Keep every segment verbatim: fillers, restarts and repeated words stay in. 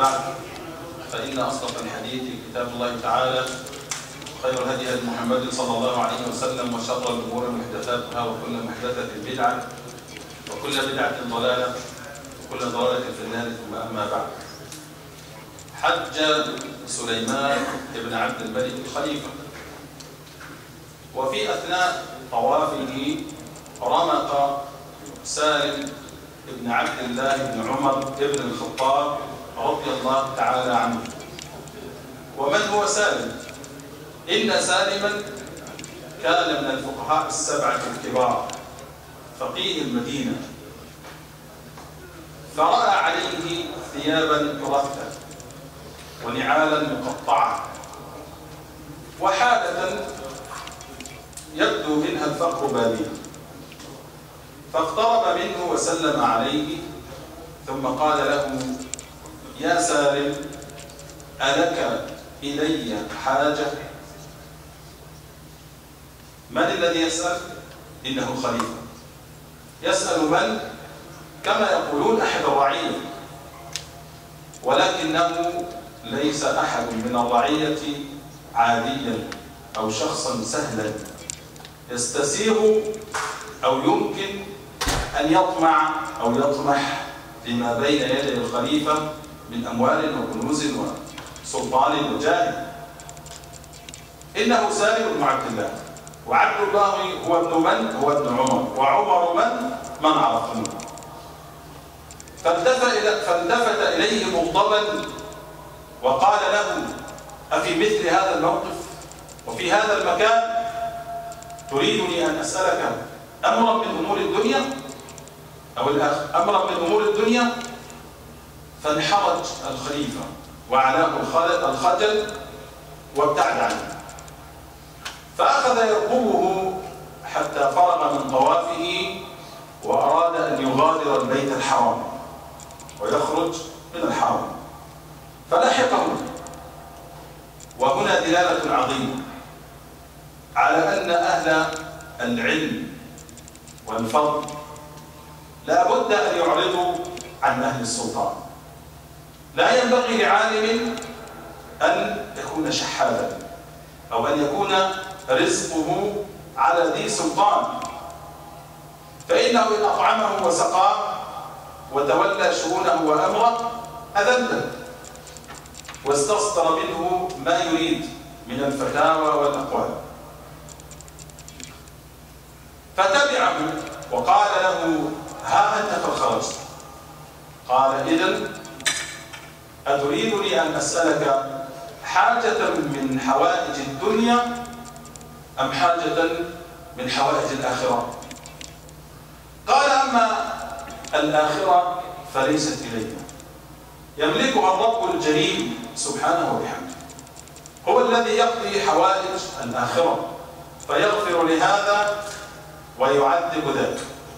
بعد فإن أصدق الحديث كتاب الله تعالى، خير الهدي هدي محمد صلى الله عليه وسلم، وشر الأمور محدثاتها، وكل محدثة بدعة، وكل بدعة ضلالة، وكل ضلالة في النار. ثم أما بعد. حج سليمان بن عبد الملك الخليفة، وفي أثناء طوافه رمق سالم بن عبد الله بن عمر بن الخطاب رضي الله تعالى عنه. ومن هو سالم؟ إن سالما كان من الفقهاء السبعة الكبار، فقيه المدينة، فرأى عليه ثيابا رثة ونعالا مقطعة وحالة يبدو منها الفقر باديا، فاقترب منه وسلم عليه، ثم قال له: يا سالم، ألك إلي حاجة؟ من الذي يسأل؟ إنه خليفة. يسأل من؟ كما يقولون أحد الرعية، ولكنه ليس أحد من الرعية عاديا أو شخصا سهلا يستسيغ أو يمكن أن يطمع أو يطمح لما بين يدي الخليفة من أموال وكنوز وسلطان وجاه. إنه سالم بن عبد الله، وعبد الله هو ابن من؟ هو ابن عمر، وعمر من؟ من عرفه. فالتفت إليه مغضبا وقال له: أفي مثل هذا الموقف وفي هذا المكان تريدني أن أسألك أمرا من أمور الدنيا أو الآخر أمرا من أمور الدنيا؟ فانحرج الخليفة وعلاه الخجل وابتعد عنه، فأخذ يرقبه حتى فرغ من طوافه وأراد أن يغادر البيت الحرام ويخرج من الحرم، فلحقه. وهنا دلالة عظيمة على أن أهل العلم والفضل لا بد أن يعرضوا عن أهل السلطان. لا ينبغي لعالم أن يكون شحاذا أو أن يكون رزقه على ذي سلطان، فإنه إن أطعمه وسقاه وتولى شؤونه وأمره أذله واستصدر منه ما يريد من الفتاوى والأقوال. فتبعه وقال له: ها أنت قد خرجت. قال: إذن أتريدني أن أسألك حاجة من حوائج الدنيا أم حاجة من حوائج الآخرة؟ قال: أما الآخرة فليست إلينا، يملكها الرب الجليل سبحانه وبحمده، هو الذي يقضي حوائج الآخرة، فيغفر لهذا ويعذب ذاك،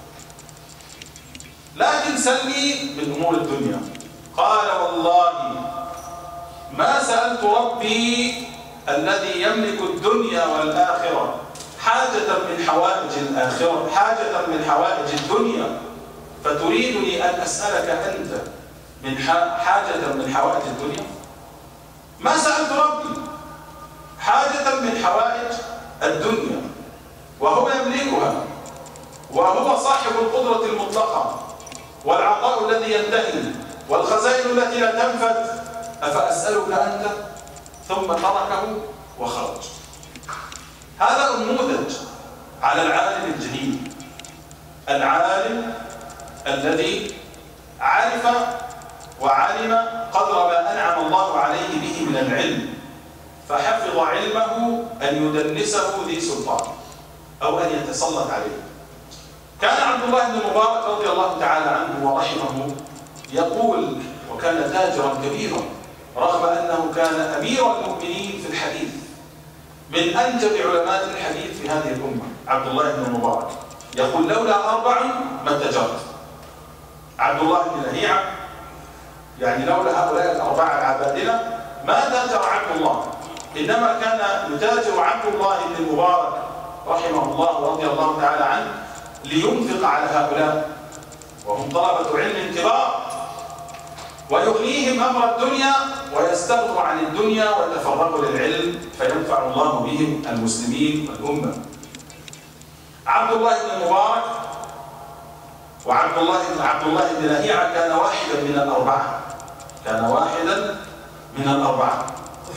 لكن سلني من أمور الدنيا. قال: والله ما سألت ربي الذي يملك الدنيا والآخرة حاجة من حوائج الآخرة، حاجة من حوائج الدنيا، فتريدني أن أسألك أنت من حاجة من حوائج الدنيا؟ ما سألت ربي حاجة من حوائج الدنيا وهو يملكها، وهو صاحب القدرة المطلقة والعطاء الذي ينتهي والخزائن التي لا تنفد، أفأسألك أنت؟ ثم تركه وخرج. هذا نموذج على العالم الجليل، العالم الذي عرف وعلم قدر ما أنعم الله عليه به من العلم، فحفظ علمه أن يدنسه ذي سلطان أو أن يتسلط عليه. كان عبد الله بن المبارك رضي الله تعالى عنه ورحمه يقول، وكان تاجرا كبيرا رغم أنه كان أمير المؤمنين في الحديث، من أنجب علماء الحديث في هذه الأمة عبد الله بن المبارك، يقول: لولا أربع ما اتجرت. عبد الله بن لهيعة، يعني لولا هؤلاء الأربعة العبادلة ما تاجر عبد الله، إنما كان يتاجر عبد الله بن المبارك رحمه الله ورضي الله تعالى عنه لينفق على هؤلاء، وهم طلبة علم كبار. ويغنيهم أمر الدنيا ويستغنوا عن الدنيا ويتفرغوا للعلم فينفع الله بهم المسلمين والأمة. عبد الله بن المبارك وعبد الله بن عبد الله بن لهيعة كان واحدا من الأربعة كان واحدا من الأربعة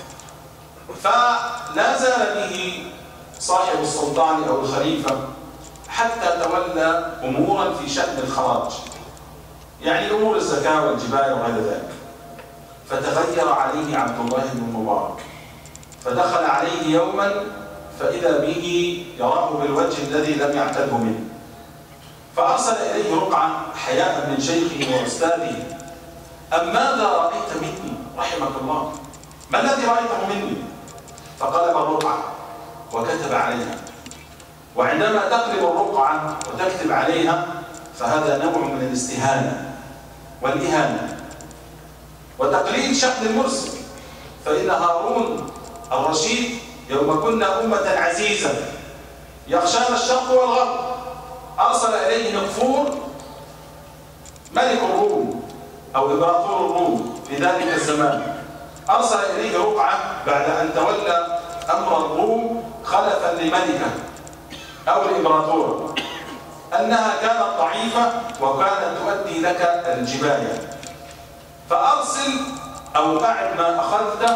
فلا زال به صاحب السلطان أو الخليفة حتى تولى أمورا في شأن الخراج، يعني أمور الزكاة والجباية وغير ذلك. فتغير عليه عبد الله بن المبارك، فدخل عليه يوما فإذا به يراه بالوجه الذي لم يعتده منه، فأرسل إليه رقعة حياء من شيخه وأستاذه: أم ماذا رأيت مني رحمك الله؟ ما الذي رأيته مني؟ فقلب الرقعة وكتب عليها. وعندما تقلب الرقعة وتكتب عليها فهذا نوع من الاستهانة والإهانة وتقليل شأن المرسل. فإن هارون الرشيد يوم كنا أمة عزيزة يخشانا الشرق والغرب أرسل إليه نقفور ملك الروم أو إمبراطور الروم في ذلك الزمان، أرسل إليه رقعة بعد أن تولى أمر الروم خلفا لملكه أو الإمبراطور أنها كانت ضعيفة وكانت تؤدي لك الجباية، فأرسل أو بعد ما أخذته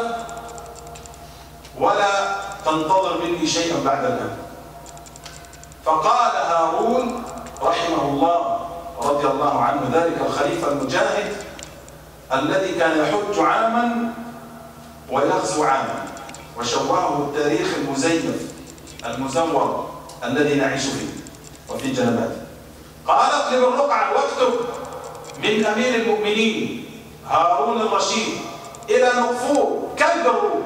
ولا تنتظر مني شيئا بعد الآن. فقال هارون رحمه الله رضي الله عنه ذلك الخليفة المجاهد الذي كان يحج عاما ويغزو عاما، وشوهه التاريخ المزيف المزور الذي نعيش فيه وفي جنباته، قال: اقلب الرقعة واكتب من أمير المؤمنين هارون الرشيد إلى نقفور كلب الروم،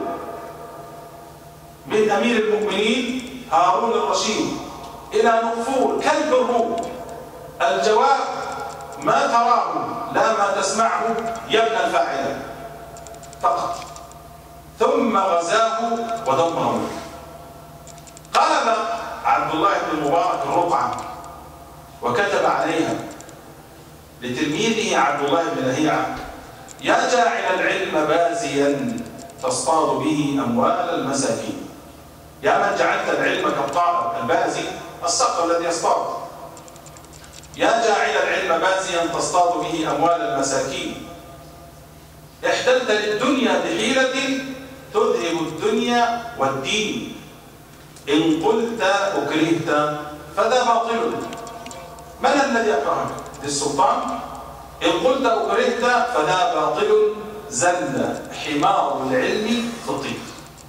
من أمير المؤمنين هارون الرشيد إلى نقفور كلب الروم، الجواب ما تراه لا ما تسمعه يا ابن الفاعل فقط. ثم غزاه ودمره. قلب عبد الله بن المبارك الرقعة وكتب عليها لتلميذه عبد الله بن لهيعة: يا جاعل العلم بازيا تصطاد به أموال المساكين. يا من جعلت العلم كالطائر البازي الصقر الذي يصطاد، يا جاعل العلم بازيا تصطاد به أموال المساكين، احتلت للدنيا بحيلة تذهب الدنيا والدين، إن قلت أكرهت فذا باطل. من الذي أكرهك؟ للسلطان؟ إن قلت أكرهت فذا باطل، زل حمار العلم في الطين.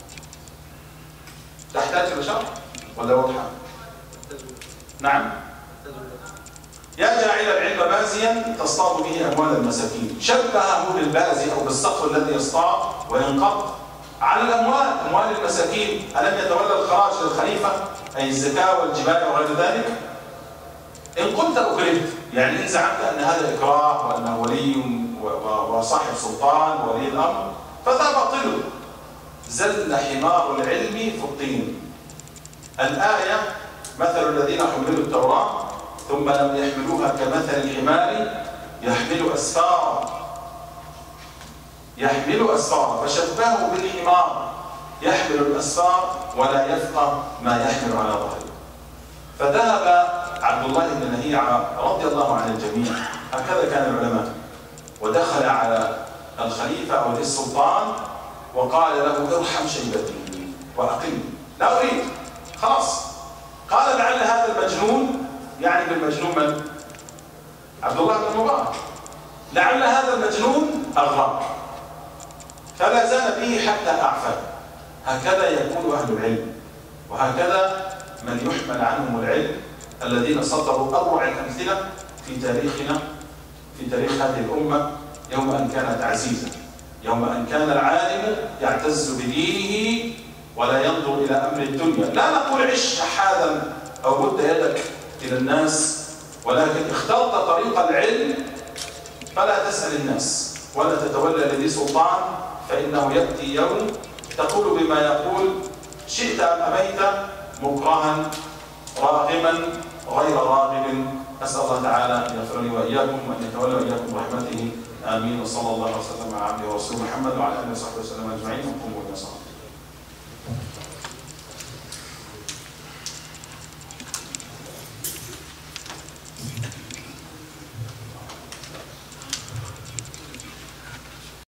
تحتاج إلى شرح ولا واضحة؟ نعم. يا جاعل العلم بازيا تصطاد به أموال المساكين، شبهه بالبازي أو بالصقر الذي يصطاد وينقض على الأموال، أموال المساكين. ألم يتولى الخراج للخليفة أي الزكاة والجباية وغير ذلك؟ إن قلت أكرهت، يعني إن زعمت أن هذا إكراه وأنه ولي وصاحب سلطان وولي الأمر فذا باطل، زل حمار العلم في الطين. الآية: مثل الذين حملوا التوراة ثم لم يحملوها كمثل الحمار يحمل أسفارا يحمل أسفارا فشبهه بالحمار يحمل الأسفار ولا يفقه ما يحمل على ظهره. فذهب عبد الله بن لهيعة رضي الله عن الجميع، هكذا كان العلماء، ودخل على الخليفة أو السلطان وقال له: ارحم شيبتي وأقم، لا أريد، خلاص. قال: لعل هذا المجنون، يعني بالمجنون من؟ عبد الله بن المبارك، لعل هذا المجنون أغراك، فلا زال به حتى أعفى. هكذا يكون أهل العلم، وهكذا من يحمل عنهم العلم الذين سطروا أروع الأمثلة في تاريخنا، في تاريخ هذه الأمة، يوم أن كانت عزيزة، يوم أن كان العالم يعتز بدينه ولا ينظر إلى أمر الدنيا. لا نقول عش شحاذا أو مد يدك إلى الناس، ولكن اخترت طريق العلم فلا تسأل الناس ولا تتولى لذي سلطان، فإنه يأتي يوم تقول بما يقول شئت أم أبيت، مكرها راغما غير راغب. أسأل الله تعالى أن يغفر لي وإياكم وأن يتولى وإياكم برحمته. آمين. وصلى الله وسلم على عبده ورسوله محمد وعلى آله وصحبه وسلم أجمعين. وقوموا إلى صلاة.